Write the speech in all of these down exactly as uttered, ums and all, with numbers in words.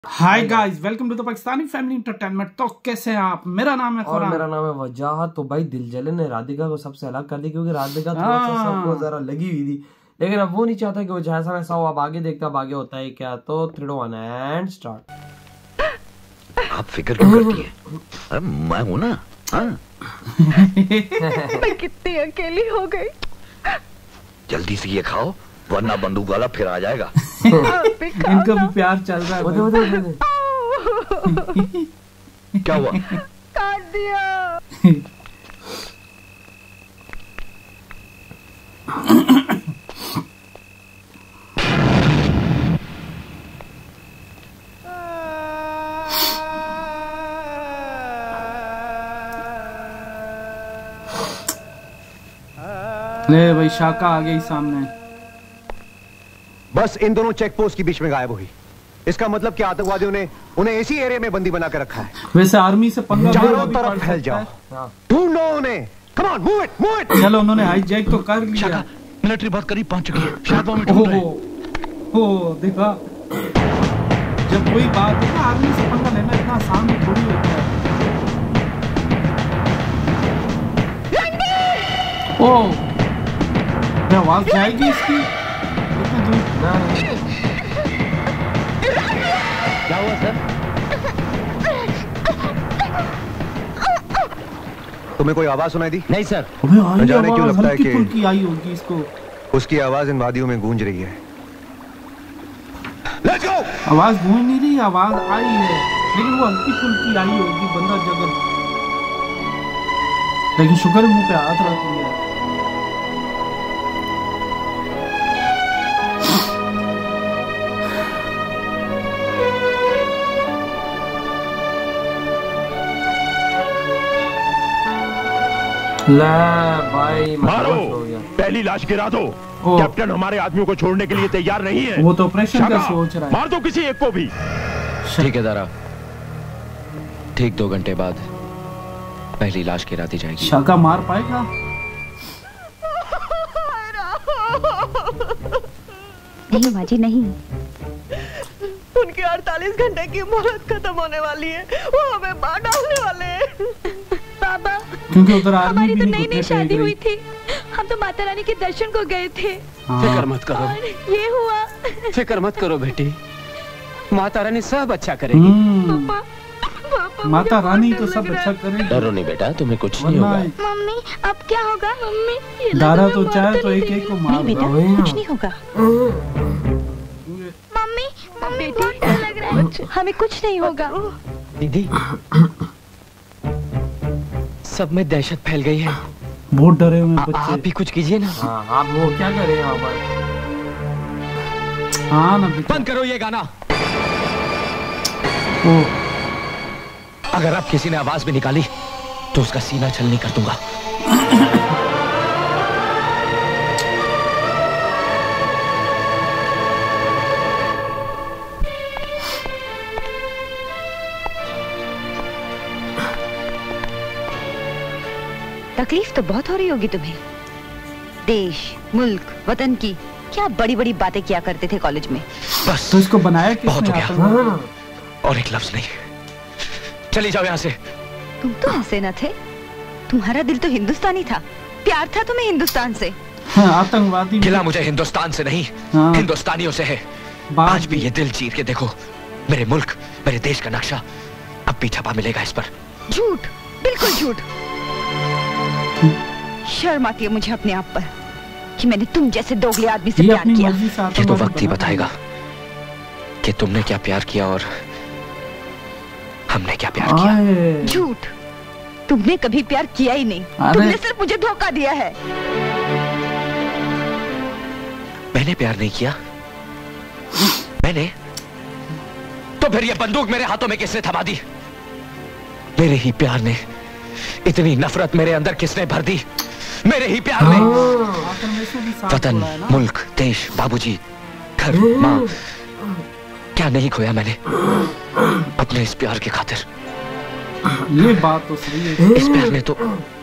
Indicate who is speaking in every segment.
Speaker 1: Hi guys, welcome to the Pakistani family entertainment. तो कैसे हैं आप? मेरा नाम है
Speaker 2: और मेरा नाम है वजाहत। तो भाई दिलजले ने राधिका को सबसे अलग कर दी क्योंकि राधिका थोड़ा सा सबको जरा लगी हुई थी, लेकिन अब वो नहीं चाहता कि वो जैसा वैसा हो। अब आगे देखता अब आगे होता है क्या। तो three two one and start.
Speaker 3: आप फिक्र क्यों करती हैं? अरे मैं हूं ना। हाँ।
Speaker 4: मैं कितनी अकेली हो गई।
Speaker 3: जल्दी से ये खाओ वरना बंदूक वाला फिर आ जाएगा।
Speaker 1: इनका भी प्यार चल रहा है।
Speaker 2: वो दे, वो दे, वो दे।
Speaker 3: क्या हुआ?
Speaker 4: काट दिया।
Speaker 1: ले भाई, शाका आ गई सामने।
Speaker 5: बस इन दोनों चेक पोस्ट के बीच में गायब हुई। इसका मतलब कि आतंकवादियों ने उन्हें इसी एरिया में बंदी बना कर रखा है।
Speaker 1: वैसे आर्मी से पंगा
Speaker 5: चारों तरफ फैल जाओ, ढूंढो उन्हें। Come on, move it, move it.
Speaker 1: चलो, उन्होंने हाईजैक तो कर लिया।
Speaker 3: मिलिट्री बहुत करीब पहुंच चुकी है, शायद वो हमें ढूंढ रहे हैं।
Speaker 1: हो देखा, जब कोई बात है ना, आर्मी से पंगा लेना इतना आसान थोड़ी होता है। ओ, क्या आवाज जाएगी इसकी? इतनी दूर
Speaker 3: क्या हुआ सर?
Speaker 5: तुम्हें कोई आवाज सुनाई दी?
Speaker 3: नहीं सर।
Speaker 5: न जाने क्यों लगता है कि
Speaker 1: हल्की आई होगी इसको।
Speaker 5: उसकी आवाज इन वादियों में गूंज रही है। Let's go.
Speaker 1: आवाज गूंज नहीं रही, आवाज आई है, लेकिन वो हल्की फुल्की आई होगी। बंदा जगह, लेकिन शुक्र मुंह पे हाथ रख लिया।
Speaker 2: भाई
Speaker 6: मारो, पहली लाश गिरा दो। कैप्टन हमारे आदमियों को छोड़ने के लिए तैयार नहीं है।
Speaker 1: वो तो ऑपरेशन का सोच रहा है।
Speaker 6: मार दो किसी एक को भी।
Speaker 7: ठीक है दारा, ठीक दो घंटे बाद पहली लाश गिरा दी जाएगी।
Speaker 1: शाका मार पाएगा?
Speaker 4: नहीं माँ जी, नहीं। उनकी अड़तालीस घंटे की मोहलत खत्म होने वाली है। वो हमें मार डालने वाले हैं। बाबा,
Speaker 1: क्योंकि उधर
Speaker 4: हमारी तो नई नई शादी हुई थी। हम तो माता रानी के दर्शन को गए थे।
Speaker 1: हाँ।
Speaker 8: फिक्र मत करो,
Speaker 4: ये हुआ।
Speaker 8: फिक्र मत करो बेटी, माता रानी सब अच्छा करेगी।
Speaker 4: पापा, पापा,
Speaker 1: माता रानी तो सब अच्छा करेगी।
Speaker 7: डरो नहीं बेटा, तुम्हें कुछ नहीं होगा।
Speaker 4: मम्मी, अब क्या होगा? मम्मी,
Speaker 1: दारा तो चाहे तो एक एक को मार
Speaker 4: बेटा, कुछ नहीं होगा। मम्मी, मम्मी, बहुत डर लग रहा है। हमें कुछ नहीं होगा।
Speaker 8: दीदी, सब में दहशत फैल गई है।
Speaker 1: बहुत डरे हुए बच्चे।
Speaker 8: आप भी कुछ कीजिए ना।
Speaker 2: हाँ, आप वो क्या करें यहाँ पर?
Speaker 1: हाँ ना,
Speaker 8: बंद करो ये गाना।
Speaker 1: ओ,
Speaker 7: अगर अब किसी ने आवाज भी निकाली तो उसका सीना छलनी कर दूंगा।
Speaker 4: तकलीफ तो बहुत हो रही होगी तुम्हें। देश, मुल्क, वतन की क्या बड़ी बड़ी बातें किया करते थे कॉलेज में।
Speaker 7: बस
Speaker 1: तो इसको बनाया किसने?
Speaker 7: बहुत हो गया।
Speaker 1: आपने?
Speaker 7: और एक लफ्ज नहीं। चली जाओ यहाँ से।
Speaker 4: तुम तो ऐसे न थे। तुम्हारा दिल तो हिंदुस्तानी था। प्यार था तुम्हें हिंदुस्तान से।
Speaker 1: हाँ, आतंकवादी।
Speaker 7: गिला मुझे हिंदुस्तान से नहीं,
Speaker 1: हाँ।
Speaker 7: हिंदुस्तानियों से है। आज भी ये दिल चीर के देखो, मेरे मुल्क, मेरे देश का नक्शा अब भी छपा मिलेगा इस पर।
Speaker 4: झूठ, बिल्कुल झूठ। शर्म आती है मुझे अपने आप पर कि मैंने तुम जैसे दोगले आदमी से प्यार किया।
Speaker 7: ये तो वक्त ही बताएगा कि तुमने क्या प्यार किया और हमने क्या प्यार किया।
Speaker 4: झूठ, तुमने कभी प्यार किया ही नहीं। तुमने सिर्फ मुझे धोखा दिया है।
Speaker 7: मैंने प्यार नहीं किया? मैंने? तो फिर ये बंदूक मेरे हाथों में किसने थमा दी? मेरे ही प्यार ने। इतनी नफरत मेरे अंदर किसने भर दी? मेरे ही प्यार ने। वतन, मुल्क, देश, बाबूजी, घर, माँ, क्या नहीं खोया मैंने अपने इस प्यार की खातिर।
Speaker 1: ये बात तो सही है।
Speaker 7: इस प्यार ने तो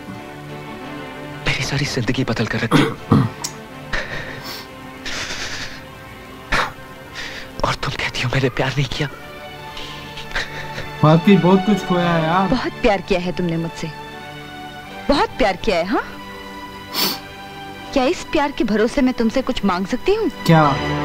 Speaker 7: मेरी सारी जिंदगी बदल कर रखी। और तुम कहती हो मैंने प्यार नहीं किया।
Speaker 1: वाकई बहुत कुछ खोया है यार।
Speaker 4: बहुत प्यार किया है तुमने मुझसे, बहुत प्यार किया है। हाँ, क्या इस प्यार के भरोसे मैं तुमसे कुछ मांग सकती हूँ?
Speaker 1: क्या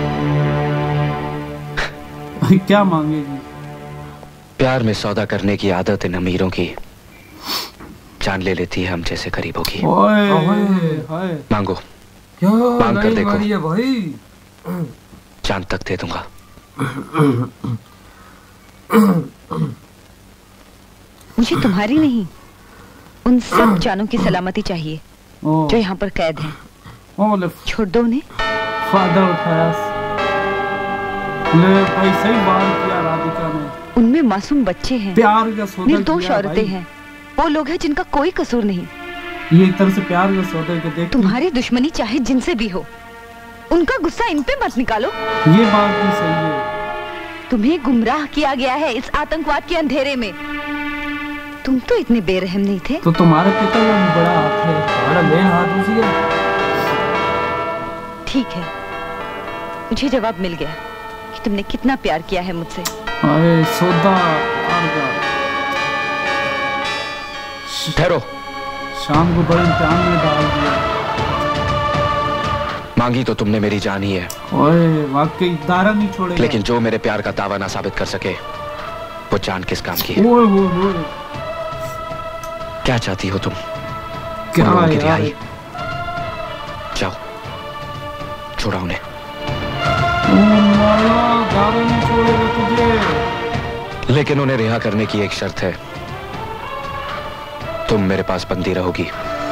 Speaker 1: क्या मांगेगी?
Speaker 7: प्यार में सौदा करने की आदत इन अमीरों की जान ले लेती है हम जैसे गरीबों की।
Speaker 1: ओए, ओए,
Speaker 7: मांगो,
Speaker 2: क्या
Speaker 7: मांग कर देखो
Speaker 2: है भाई,
Speaker 7: चांद तक दे दूंगा।
Speaker 4: मुझे तुम्हारी नहीं, उन सब जानों की सलामती चाहिए जो यहाँ पर कैद हैं। छोड़ दो उन्हें।
Speaker 1: फायदा उठाया ले भाई, सही बात किया राधिका ने।
Speaker 4: उनमें मासूम बच्चे हैं,
Speaker 1: प्यार का सौदा,
Speaker 4: निर्दोष औरतें हैं, वो लोग हैं जिनका कोई कसूर नहीं।
Speaker 1: ये एक तरह से प्यार का सौदा के देख।
Speaker 4: तुम्हारी दुश्मनी चाहे जिनसे भी हो, उनका गुस्सा इन पे मत निकालो।
Speaker 1: ये बात भी सही है।
Speaker 4: तुम्हें गुमराह किया गया है इस आतंकवाद के अंधेरे में। तुम तो इतने बेरहम नहीं थे।
Speaker 1: तो तुम्हारे पिता का भी बड़ा हाथ है।
Speaker 2: हमारा मेन हाथ उसी है।
Speaker 4: ठीक है, मुझे जवाब मिल गया कि तुमने कितना प्यार किया है मुझसे।
Speaker 1: अरे सौदा
Speaker 7: ठहरो,
Speaker 1: शाम को बड़े इम्तिहान में डाल दिया।
Speaker 7: मांगी तो तुमने मेरी जान ही है।
Speaker 1: ओए वाकई दारा नहीं छोड़ेगा।
Speaker 7: लेकिन जो मेरे प्यार का दावा ना साबित कर सके वो जान किस काम की?
Speaker 1: ओए ओए ओए,
Speaker 7: क्या चाहती हो तुम?
Speaker 1: क्या
Speaker 7: उनकी
Speaker 1: यार?
Speaker 7: रिहाई? जाओ, छोड़ा उन्हें।
Speaker 1: दारा नहीं छोड़ेगा तुझे।
Speaker 7: लेकिन उन्हें रिहा करने की एक शर्त है, तुम मेरे पास बंदी रहोगी।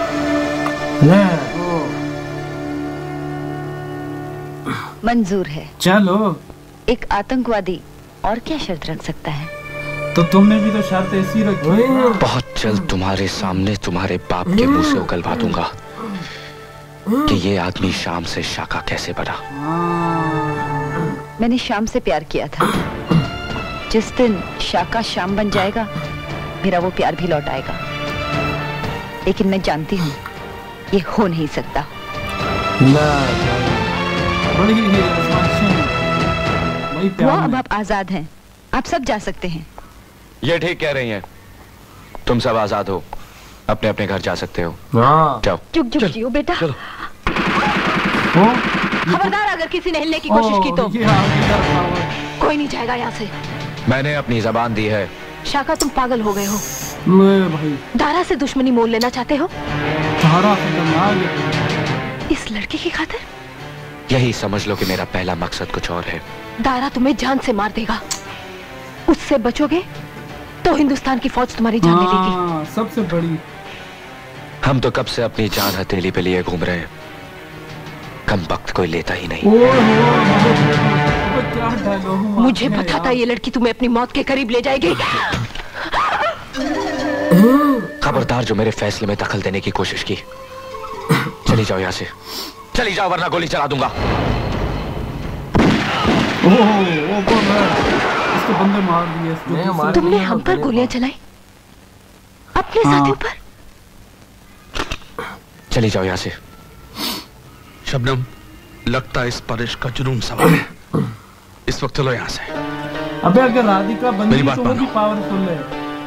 Speaker 4: मंजूर है।
Speaker 1: चलो।
Speaker 4: एक आतंकवादी और क्या शर्त रख सकता है?
Speaker 1: तो तुमने भी तो शर्त ऐसी रखी है।
Speaker 7: बहुत जल्द तुम्हारे सामने तुम्हारे बाप के मुंह से उगलवा दूंगा कि ये आदमी शाम से शाका कैसे बना।
Speaker 4: मैंने शाम से प्यार किया था। जिस दिन शाका शाम बन जाएगा, मेरा वो प्यार भी लौट आएगा। लेकिन मैं जानती हूँ ये हो नहीं सकता। वो अब आप आजाद हैं, आप सब जा सकते हैं।
Speaker 7: ये ठीक कह रही हैं, तुम सब आजाद हो, अपने अपने घर जा सकते हो। जाओ।
Speaker 4: चुप चुप जियो बेटा। खबरदार, अगर किसी ने हिलने की कोशिश की तो कोई नहीं जाएगा यहाँ से।
Speaker 7: मैंने अपनी जबान दी है।
Speaker 4: शाका, तुम पागल हो गए हो।
Speaker 1: भाई
Speaker 4: दारा से दुश्मनी मोल लेना चाहते हो?
Speaker 1: दारा
Speaker 4: इस लड़के की खातिर?
Speaker 7: यही समझ लो कि मेरा पहला मकसद कुछ और है।
Speaker 4: दारा तुम्हें जान से मार देगा। उससे बचोगे तो हिंदुस्तान की फौज तुम्हारी जान ले लेगी।
Speaker 1: सबसे बड़ी।
Speaker 7: हम तो कब से अपनी जान हथेली पे लिए घूम रहे हैं, कम वक्त कोई लेता ही नहीं।
Speaker 4: मुझे पता था ये लड़की तुम्हें अपनी मौत के करीब ले जाएगी।
Speaker 7: खबरदार जो मेरे फैसले में दखल देने की कोशिश की। चली जाओ यहाँ से, चली जाओ वरना गोली चला दूंगा।
Speaker 1: इसको बंदे मार दिए।
Speaker 4: तुमने हम पर गोलियां चलाई, अपने साथियों पर।
Speaker 7: चली जाओ यहाँ से।
Speaker 9: शबनम, लगता है इस पर इसका जुनून सवार है। इस वक्त चलो यहाँ से।
Speaker 1: अबे अगर राधिका बंदी तो वो भी पावरफुल है,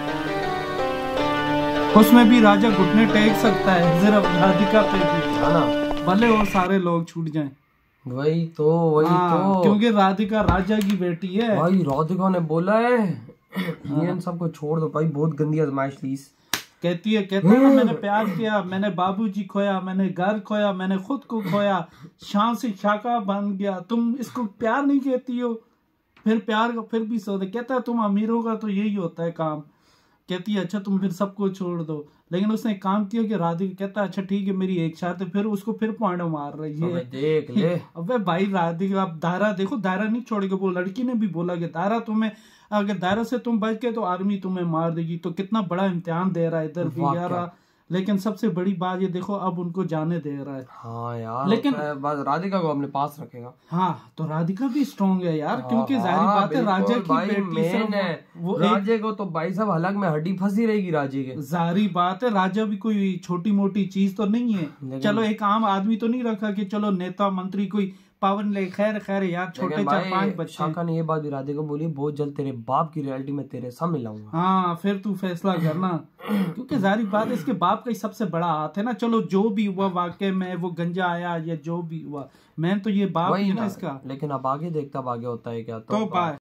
Speaker 1: उसमें भी राजा घुटने टेक सकता है। सिर्फ राधिका पे भी भले वो सारे लोग छूट जाएं।
Speaker 2: वही तो वही तो
Speaker 1: क्योंकि राधिका राजा की बेटी है।
Speaker 2: भाई राधिका ने बोला है ये इन सबको छोड़ दो भाई, बहुत गंदी आजमाइश ली।
Speaker 1: कहती है कहता है मैंने प्यार किया, मैंने बाबूजी खोया, मैंने घर खोया, मैंने खुद को खोया, शाम से शाका बन गया। तुम इसको प्यार नहीं कहती हो? फिर प्यार का फिर भी सौदे। कहता है तुम अमीरों का तो यही होता है काम। कहती है अच्छा तुम फिर सबको छोड़ दो। लेकिन उसने एक काम किया कि राधिका कहता है अच्छा ठीक है मेरी एक शर्त है, फिर उसको फिर पॉइंट मार रही है।
Speaker 2: देख ले
Speaker 1: अबे भाई राधिका, आप दायरा देखो, दायरा नहीं छोड़ेगा। वो लड़की ने भी बोला कि दायरा तुम्हें, अगर दायरा से तुम बच गए तो आर्मी तुम्हें मार देगी। तो कितना बड़ा इम्तिहान दे रहा है इधर भी यार। लेकिन सबसे बड़ी बात ये देखो, अब उनको जाने दे रहा है।
Speaker 2: हाँ यार,
Speaker 1: लेकिन
Speaker 2: राधिका को अपने पास रखेगा।
Speaker 1: हाँ तो राधिका भी स्ट्रॉन्ग है यार। हाँ, क्योंकि जाहिर बात है राजा की बेटी है वो।
Speaker 2: राजे को तो भाई साहब हलक में हड्डी फंसी रहेगी राजे के।
Speaker 1: जाहिर बात है राजा भी कोई छोटी मोटी चीज तो नहीं है। चलो एक आम आदमी तो नहीं रखा कि चलो नेता मंत्री कोई पावन ले। खैर खैर यार, छोटे
Speaker 2: लेकिन
Speaker 1: चार
Speaker 2: भाई,
Speaker 1: पांच बच्चे।
Speaker 2: शाका ने ये बात भी राधिका को बोली, बहुत जल्द तेरे बाप की रियलिटी में तेरे सामने लाऊंगा।
Speaker 1: हाँ फिर तू फैसला करना, क्योंकि जाहिर बात है इसके बाप का ही सबसे बड़ा हाथ है ना। चलो जो भी हुआ वाकई में, वो गंजा आया या जो भी हुआ, मैं तो ये बाप
Speaker 2: वही
Speaker 1: ही ना
Speaker 2: ना,
Speaker 1: इसका।
Speaker 2: लेकिन अब आगे देखता अब आगे होता है क्या।
Speaker 1: तो बाय।